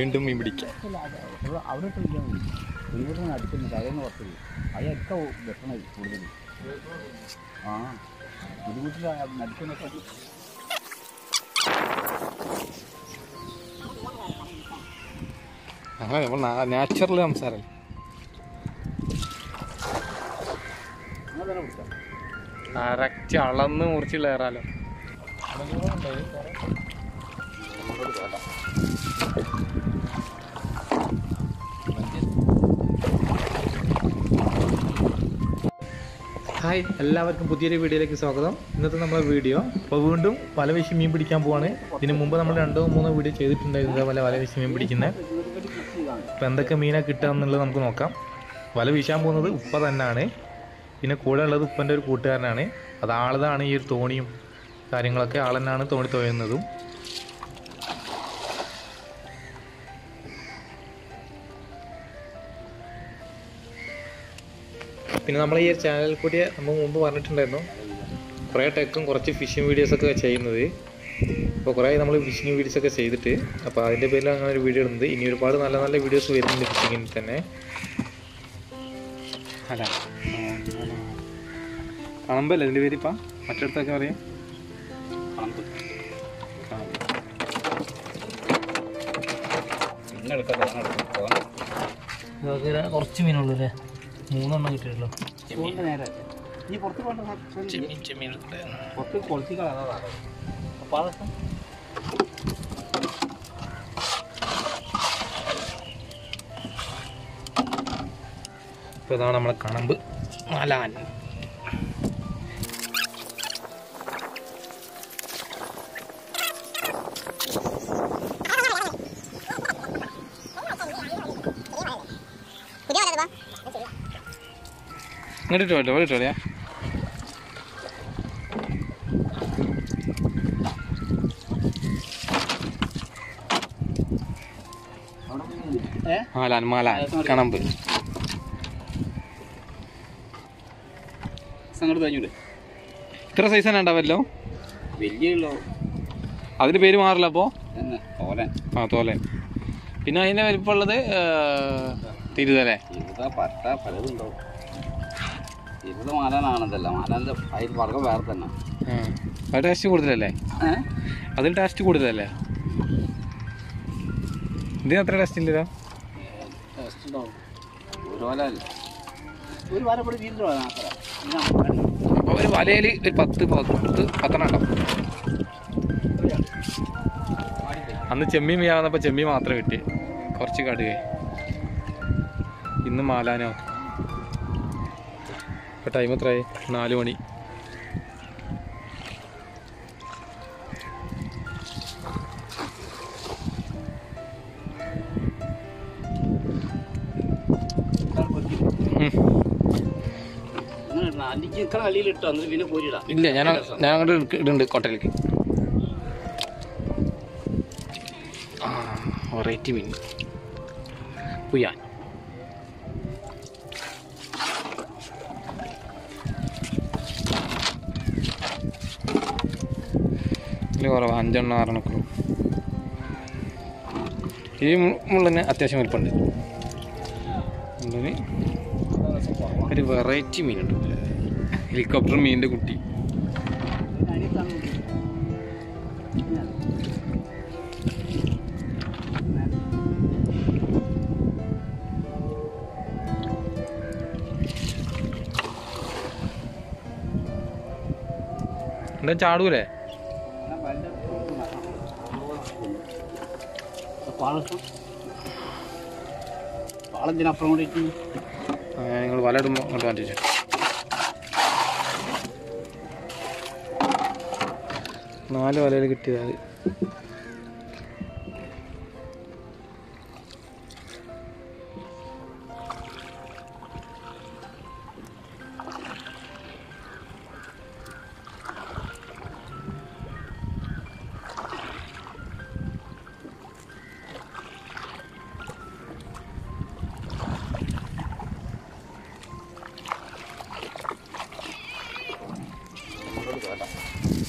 വീണ്ടും മീൻ പിടിക്കാം. അവിടെ ഇട്ട് അടിക്കുന്നില്ല, അതൊന്ന് കുറച്ച് അതൊക്കെ വെട്ടണ കൂടുതൽ. ആ ഒരു വീട്ടിൽ നടിക്കുന്നൊക്കെ അങ്ങനെ നമ്മൾ നാച്ചുറൽ സംസാരം. കറക്റ്റ് അളന്ന് മുറിച്ച് കയറാലോ. ഹായ്, എല്ലാവർക്കും പുതിയൊരു വീഡിയോയിലേക്ക് സ്വാഗതം. ഇന്നത്തെ നമ്മളെ വീഡിയോ ഇപ്പോൾ വീണ്ടും വല വീശി മീൻ പിടിക്കാൻ പോവാണ്. ഇതിന് മുമ്പ് നമ്മൾ 2-3 വീഡിയോ ചെയ്തിട്ടുണ്ടായിരുന്നു ഇതേപോലെ വല വീശി മീൻ പിടിക്കുന്നത്. അപ്പോൾ എന്തൊക്കെ മീനാണ് കിട്ടുക എന്നുള്ളത് നമുക്ക് നോക്കാം. വല വീശാൻ പോകുന്നത് ഉപ്പ തന്നെയാണ്. പിന്നെ കൂടെ ഉള്ളത് ഉപ്പൻ്റെ ഒരു കൂട്ടുകാരനാണ്. അത് ആളതാണ് ഈ ഒരു തോണിയും കാര്യങ്ങളൊക്കെ ആൾ തന്നെയാണ് തോണി തുഴയുന്നതും. പിന്നെ നമ്മൾ ഈ ചാനലിൽ കൂടി നമ്മൾ മുമ്പ് പറഞ്ഞിട്ടുണ്ടായിരുന്നു കുറേ ടെക്കും കുറച്ച് ഫിഷിംഗ് വീഡിയോസൊക്കെ ചെയ്യുന്നത്. അപ്പോൾ കുറേ നമ്മൾ ഫിഷിംഗ് വീഡിയോസൊക്കെ ചെയ്തിട്ട് അപ്പോൾ അതിൻ്റെ പേരിൽ അങ്ങനെ ഒരു വീഡിയോ ഇടുന്നത്. ഇനി ഒരുപാട് നല്ല നല്ല വീഡിയോസ് വരുന്നുണ്ട് ഫിഷിങ്ങിൽ തന്നെ. അല്ല കണമ്പല്ലേ ഇതിൻ്റെ പേര്? ഇപ്പം മറ്റിടത്തൊക്കെ പറയാം കുറച്ച് മീനുള്ളൂ അല്ലേ? 3 എണ്ണം കിട്ടിയല്ലോ. ഇപ്പോൾ ഇതാണ് നമ്മളെ കണമ്പ് മാലാൻ. ഇങ്ങോട്ടിട്ടോ ഇട്ടോളിയാ. മാലാൻ മാലാൻ കണമ്പ്. ഇത്ര സൈസ് തന്നെ ഉണ്ടാവല്ലോ. അതിന് പേര് മാറില്ല അപ്പോൾ? ആ, തോലൻ. പിന്നെ അതിൻ്റെ വലിപ്പമുള്ളത് തിരുതലേ? മാലാനാണതല്ല, മാലാൻ്റെ അതിൽ വർഗ്ഗം വേറെ തന്നെ. അത് ടേസ്റ്റ് കൂടുതലല്ലേ? അതിൽ ടേസ്റ്റ് കൂടുതലല്ലേ? ഇതിന് അത്ര ടേസ്റ്റ് ഇല്ലല്ലോ. ടേസ്റ്റ് ഉണ്ടാവും. ഒരു വല കൂടി വീണ്ടും അപ്പോൾ ഒരു വലയിൽ ഒരു 10-10 ഉണ്ടാവും. അന്ന് ചെമ്മീൻ മീനാകുന്നപ്പോൾ ചെമ്മീൻ മാത്രമേ കിട്ടി, കുറച്ച് കടുകേ. ഇന്ന് മാലാനോ. ഇപ്പോൾ ടൈം എത്രയായി? 4 മണി. ഇല്ല, ഞാൻ അങ്ങോട്ട് ഇടുന്നുണ്ട് കൊട്ടയിലേക്ക്. വെറൈറ്റി മീൻ പുയാൻ. കുറവാ, 5 6 ഈ മുള്ളിന് അത്യാവശ്യം വലിപ്പമുണ്ട്. മുള്ളിന് ഒരു വെറൈറ്റി മീനുണ്ട്, ഹെലികോപ്റ്റർ മീനിൻ്റെ കുട്ടി. എന്താ ചാടൂലേ? പാളത്തിനപ്പുറം കൂടി നിങ്ങൾ വല ഇടുമ്പോൾ അങ്ങോട്ട് മാറ്റിച്ചു. നാല് വലയിൽ കിട്ടിയത്.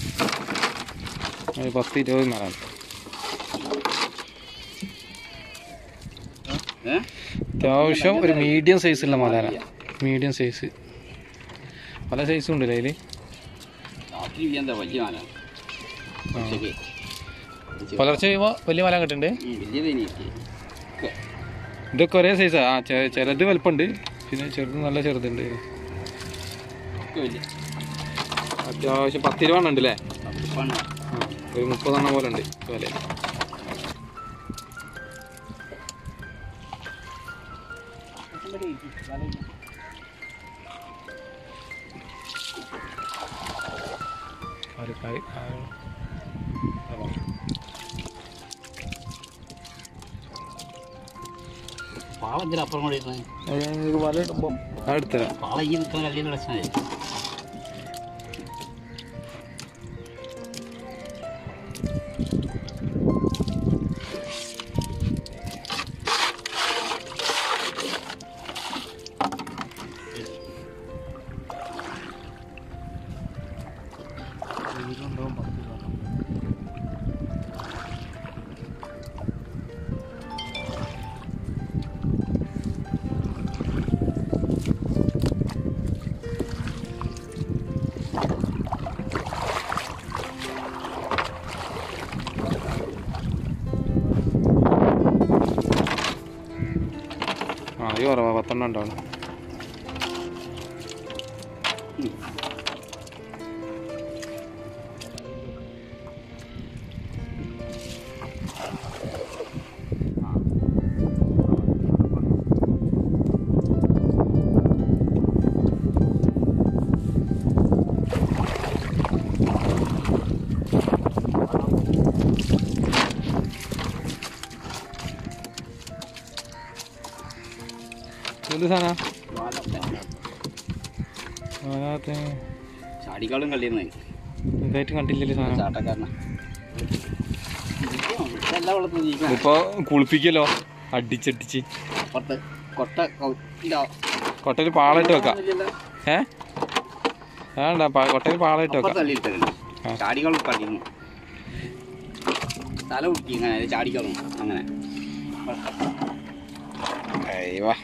ഒരു 10-20 മരം. അത്യാവശ്യം ഒരു മീഡിയം സൈസുള്ള മലാന. മീഡിയം സൈസ് പല സൈസും ഉണ്ടല്ലേ അതിൽ. പുലർച്ചെ വലിയ മല കിട്ടുന്നുണ്ട്. ഇതൊക്കെ ഒരേ സൈസാ. ചിലത് വലുപ്പമുണ്ട്, പിന്നെ ചെറുത് നല്ല ചെറുതുണ്ട്. അത്യാവശ്യം 10 രൂപ ഉണ്ട് അല്ലേ? ഒരു 30 പോലെ ഉണ്ട് വില. പാളത്തിനപ്പുറം കൂടെ വല ഇടുമ്പോൾ അടുത്തരാ പാള ഈ നിൽക്കുന്ന കല്ലിന് പ്രശ്നമായി. അത് കുറവാ, 10 ഉണ്ടാവും. എന്ത് സാധനം? ചാടിക്കാളും കളിയുന്നേ ഇതായിട്ട് കണ്ടില്ലല്ലോ സാധനം. ചാട്ടക്കാരനാ ഇപ്പൊ കുളിപ്പിക്കല്ലോ അടിച്ചടിച്ച്. കൊട്ടയിൽ പാളിട്ട് വെക്കാം. വേണ്ട, കൊട്ടയിൽ പാളിട്ട് വെക്കാം. ചാടികളും കളിക്കുന്നു, തല കുട്ടി ഇങ്ങനെ ചാടിക്കളും അങ്ങനെ. അയ്യോ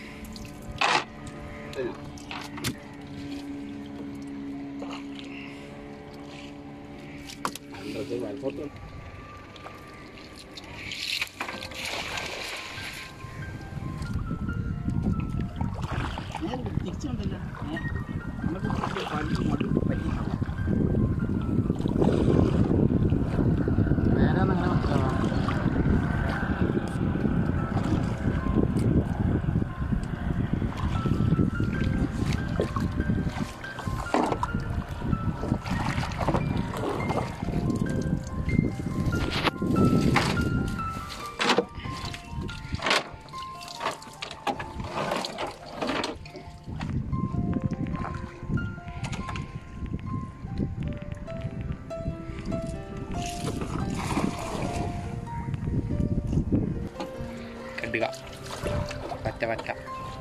കണ്ടുക പറ്റ പറ്റ.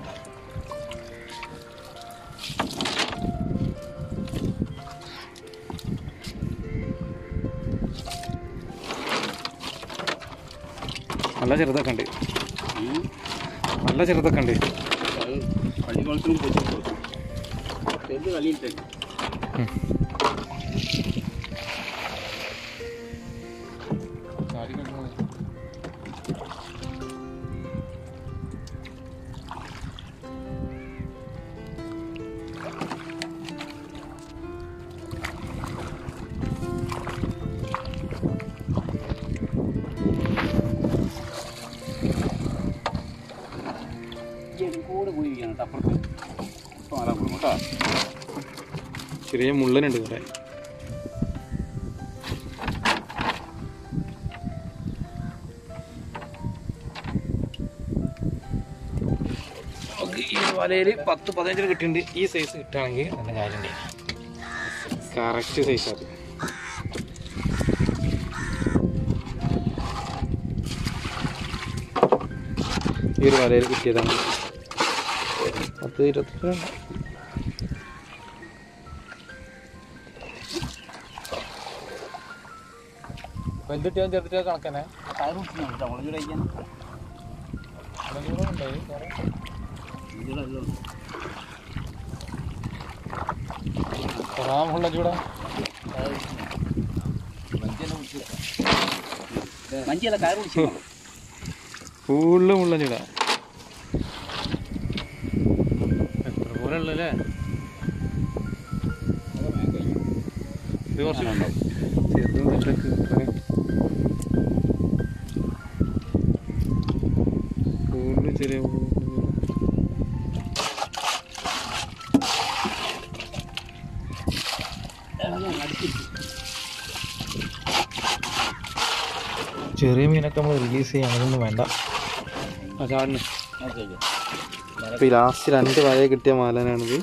നല്ല ചെറുതൊക്കെ ഉണ്ട്, നല്ല ചെറുതൊക്കെ ഉണ്ട്. ചെറിയ മുള്ളനുണ്ട് കുറെ. ഈ വലയിൽ 10-15 കിട്ടിയിട്ടുണ്ട്. ഈ സൈസ് കിട്ടുകയാണെങ്കിൽ നല്ല കാര്യമുണ്ട്. കറക്റ്റ് സൈസ് അത്. ഈ ഒരു വലയിൽ കിട്ടിയതാണ് 10-20. വലുതിട്ടോ ചെറുതിട്ടോ കണക്കന്നെ. മുള്ള ചൂടാ ഫുള്ള് മുള്ള ചൂടാ. എത്ര പോലെ ഉള്ളല്ലേ? ഇത് കുറച്ചുണ്ടാവും കൂടുതൽ ചെറിയ ചെറിയ മീനൊക്കെ നമ്മൾ റിലീസ് ചെയ്യാൻ അങ്ങനെയൊന്നും വേണ്ട. ചാടിന് ഇപ്പം ലാസ്റ്റ് 2 വല കിട്ടിയ മാലനാണിത്.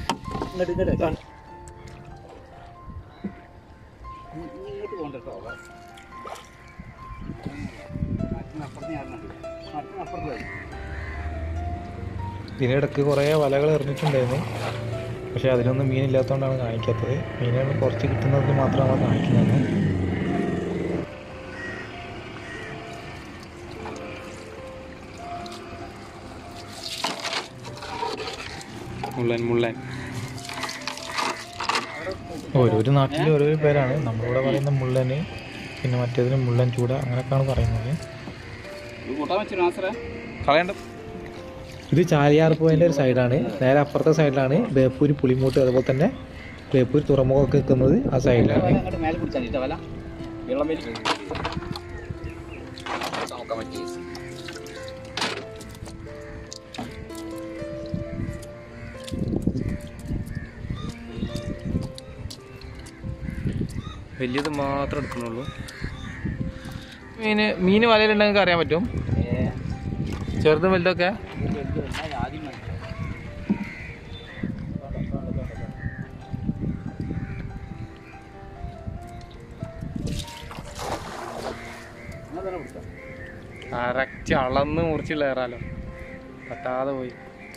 ഇതിനിടയ്ക്ക് കുറേ വലകൾ എറിഞ്ഞിട്ടുണ്ടായിരുന്നു. പക്ഷേ അതിലൊന്നും മീനില്ലാത്തതുകൊണ്ടാണ് കാണിക്കാത്തത്. മീനുകൾ കുറച്ച് കിട്ടുന്നതിന് മാത്രമാണ് കാണിക്കുന്നത്. മുള്ളൻ ഓരോരോ നാട്ടിൽ ഓരോരോ പേരാണ്. നമ്മളിവിടെ പറയുന്ന മുള്ളന്, പിന്നെ മറ്റേതിന് മുള്ളൻ ചൂട, അങ്ങനെയൊക്കെയാണ് പറയുന്നത്. കളയണ്ട. ഇത് ചാലിയാർ പോയിൻ്റെ ഒരു സൈഡാണ്. നേരെ അപ്പുറത്തെ സൈഡിലാണ് ബേപ്പൂർ പുളിമൂട്ട്, അതുപോലെ തന്നെ ബേപ്പൂർ തുറമുഖമൊക്കെ നിൽക്കുന്നത് ആ സൈഡിലാണ്. വലിയത് മാത്രം എടുക്കുന്നുള്ളൂ. മീന് വലയിലുണ്ടെങ്കിൽ അറിയാൻ പറ്റും. ചെറുതും വലുതൊക്കെ കറക്റ്റ് അളന്ന് മുറിച്ചുള്ള ഏറാലോ. പറ്റാതെ പോയി.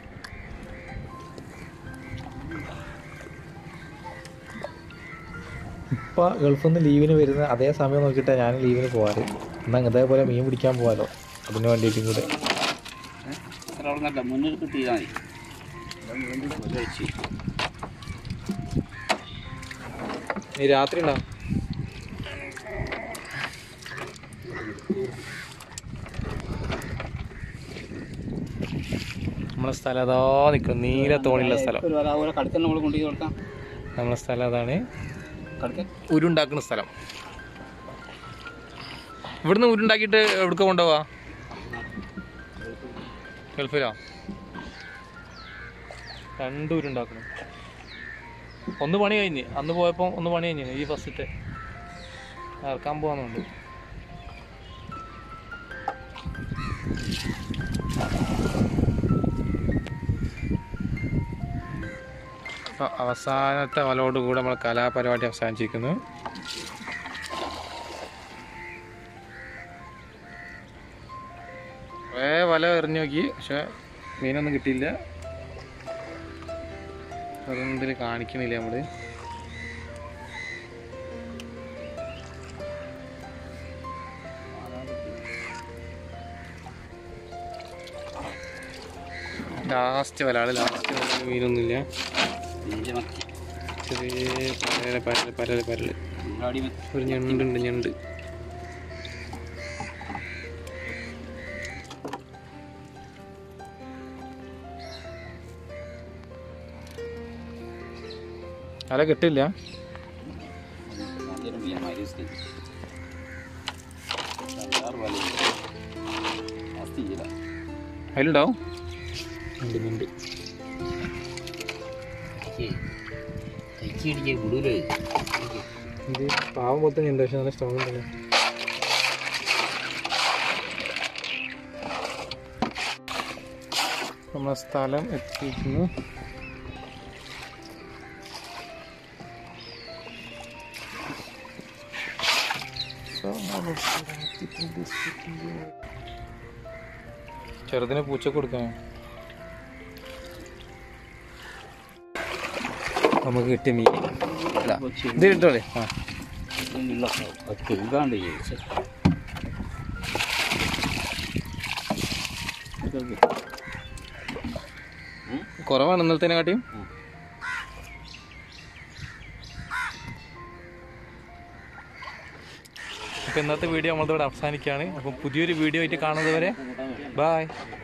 ഇപ്പോൾ ഗൾഫിൽ നിന്ന് ലീവിന് വരുന്ന അതേ സമയം നോക്കിയിട്ടാണ് ഞാൻ ലീവിന് പോകാറ്. എന്നാൽ ഇതേപോലെ മീൻ പിടിക്കാൻ പോകാമല്ലോ, അതിന് വേണ്ടിയിട്ടും കൂടെ. മുന്നിൽ കിട്ടിയാൽ നീ രാത്രി ഉണ്ടാവും. നമ്മളെ സ്ഥലം അതാ നിൽക്കും, നീല തോണിയുള്ള സ്ഥലം. നമ്മളെ സ്ഥലം അതാണ്, ഉരുണ്ടാക്കുന്ന സ്ഥലം. ഇവിടുന്ന് ഉരുണ്ടാക്കിയിട്ട് എവിടേക്ക് കൊണ്ടുപോവാ? ഗൾഫിലോ? 2 ഉരുണ്ടാക്കണം. 1 പണി കഴിഞ്ഞ്, അന്ന് പോയപ്പോൾ 1 പണി കഴിഞ്ഞ്. ഈ ഫസ്റ്റത്തെ ഇറക്കാൻ പോകാന്നുണ്ട്. അവസാനത്തെ വലയോടുകൂടെ നമ്മൾ കലാപരിപാടി അവസാനിച്ചിരിക്കുന്നു. കുറേ വല എറിഞ്ഞു നോക്കി, പക്ഷെ മീനൊന്നും കിട്ടിയില്ല. അതൊന്നും ഇതിൽ കാണിക്കണില്ല നമ്മൾ. ലാസ്റ്റ് വല മീനൊന്നുമില്ല. ചെറിയ പരല് ഒരു ഞണ്ടുണ്ട്. ഞണ്ട് അല കിട്ടില്ല. അതിലുണ്ടാവും. ഉണ്ട്. ഇത് പാവം പോലത്തെ ഞണ്ട്, പക്ഷെ നല്ല സ്ട്രോങ് ഉണ്ടല്ലോ. നമ്മളെ സ്ഥലം എത്തിയിരിക്കുന്നു. ചെറുതിന് പൂച്ച കൊടുക്കാൻ നമുക്ക് കിട്ടിയ മീൻ ഇത് കിട്ടോളേ. കുറവാണ് ഇന്നലത്തേനെ കാട്ടിയും. അപ്പോൾ ഇന്നത്തെ വീഡിയോ നമ്മളിവിടെ അവസാനിക്കുകയാണ്. അപ്പം പുതിയൊരു വീഡിയോ ആയിട്ട് കാണുന്നത് വരെ ബായ്.